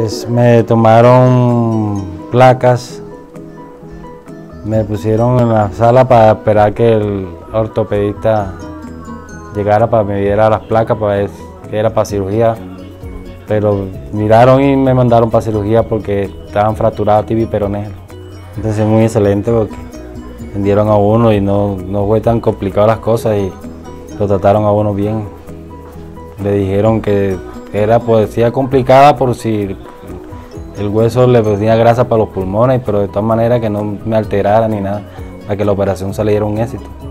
Pues me tomaron placas, me pusieron en la sala para esperar que el ortopedista llegara para que me diera las placas para ver que era para cirugía. Pero miraron y me mandaron para cirugía porque estaban fracturados tibia y peroné. Entonces muy excelente porque atendieron a uno y no fue tan complicado las cosas y lo trataron a uno bien. Le dijeron que era poesía complicada por si el hueso le tenía grasa para los pulmones, pero de todas maneras que no me alterara ni nada, para que la operación saliera un éxito.